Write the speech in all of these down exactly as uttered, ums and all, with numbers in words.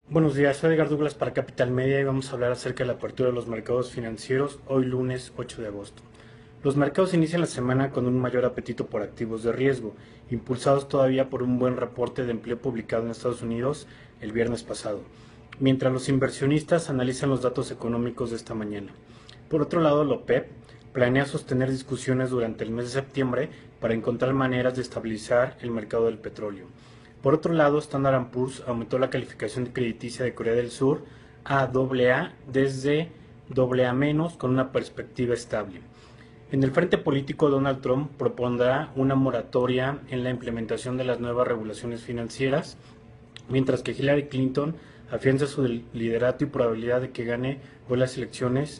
Buenos días, soy Edgar Douglas para Capital Media y vamos a hablar acerca de la apertura de los mercados financieros hoy lunes ocho de agosto. Los mercados inician la semana con un mayor apetito por activos de riesgo, impulsados todavía por un buen reporte de empleo publicado en Estados Unidos el viernes pasado, mientras los inversionistas analizan los datos económicos de esta mañana. Por otro lado, la OPEP planea sostener discusiones durante el mes de septiembre para encontrar maneras de estabilizar el mercado del petróleo. Por otro lado, Standard and Poor's aumentó la calificación crediticia de Corea del Sur a doble A desde doble A menos con una perspectiva estable. En el frente político, Donald Trump propondrá una moratoria en la implementación de las nuevas regulaciones financieras, mientras que Hillary Clinton afianza su liderato y probabilidad de que gane hoy las elecciones.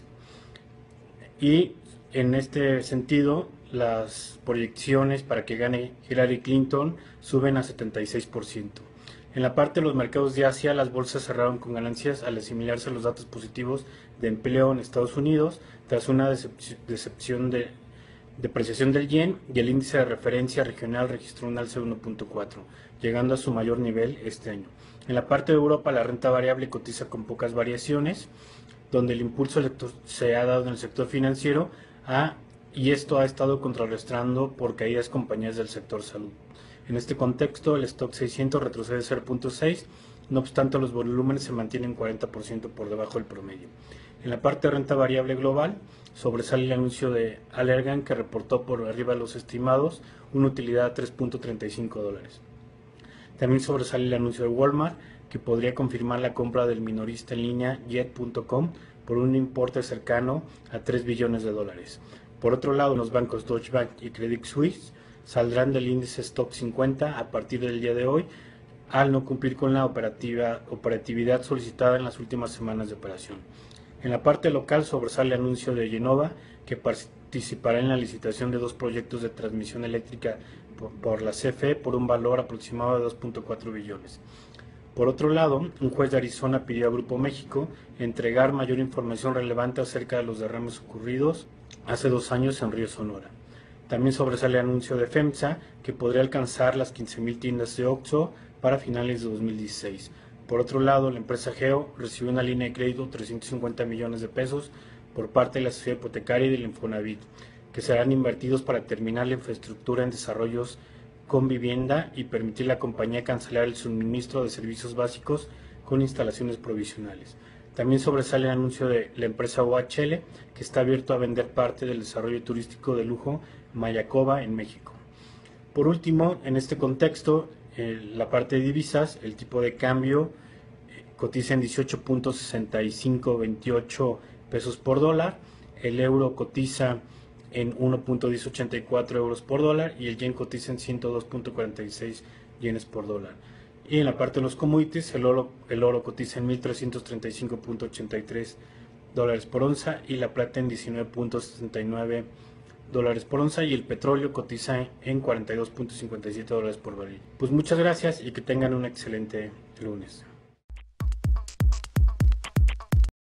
Y en este sentido, las proyecciones para que gane Hillary Clinton suben a setenta y seis por ciento. En la parte de los mercados de Asia, las bolsas cerraron con ganancias al asimilarse los datos positivos de empleo en Estados Unidos, tras una decepción de depreciación del yen, y el índice de referencia regional registró un alza de uno punto cuatro, llegando a su mayor nivel este año. En la parte de Europa, la renta variable cotiza con pocas variaciones, donde el impulso se ha dado en el sector financiero a, y esto ha estado contrarrestando por caídas compañías del sector salud. En este contexto, el stock seiscientos retrocede cero punto seis, no obstante los volúmenes se mantienen cuarenta por ciento por debajo del promedio. En la parte de renta variable global, sobresale el anuncio de Allergan, que reportó por arriba de los estimados una utilidad de tres punto treinta y cinco dólares. También sobresale el anuncio de Walmart, que podría confirmar la compra del minorista en línea Jet punto com por un importe cercano a tres billones de dólares. Por otro lado, los bancos Deutsche Bank y Credit Suisse saldrán del índice Stoxx cincuenta a partir del día de hoy, al no cumplir con la operativa, operatividad solicitada en las últimas semanas de operación. En la parte local sobresale el anuncio de Genova, que participará en la licitación de dos proyectos de transmisión eléctrica por, por la C F E por un valor aproximado de dos punto cuatro billones. Por otro lado, un juez de Arizona pidió a Grupo México entregar mayor información relevante acerca de los derrames ocurridos hace dos años en Río Sonora. También sobresale el anuncio de FEMSA, que podría alcanzar las quince mil tiendas de Oxxo para finales de dos mil dieciséis. Por otro lado, la empresa Geo recibió una línea de crédito de trescientos cincuenta millones de pesos por parte de la sociedad hipotecaria y del Infonavit, que serán invertidos para terminar la infraestructura en desarrollos con vivienda y permitir a la compañía cancelar el suministro de servicios básicos con instalaciones provisionales. También sobresale el anuncio de la empresa O H L, que está abierto a vender parte del desarrollo turístico de lujo Mayacoba en México. Por último, en este contexto, eh, la parte de divisas, el tipo de cambio eh, cotiza en dieciocho punto sesenta y cinco veintiocho pesos por dólar, el euro cotiza en uno punto diez ochenta y cuatro euros por dólar y el yen cotiza en ciento dos punto cuarenta y seis yenes por dólar. Y en la parte de los commodities, el oro, el oro cotiza en mil trescientos treinta y cinco punto ochenta y tres dólares por onza y la plata en diecinueve punto sesenta y nueve dólares por onza y el petróleo cotiza en cuarenta y dos punto cincuenta y siete dólares por barril. Pues muchas gracias y que tengan un excelente lunes.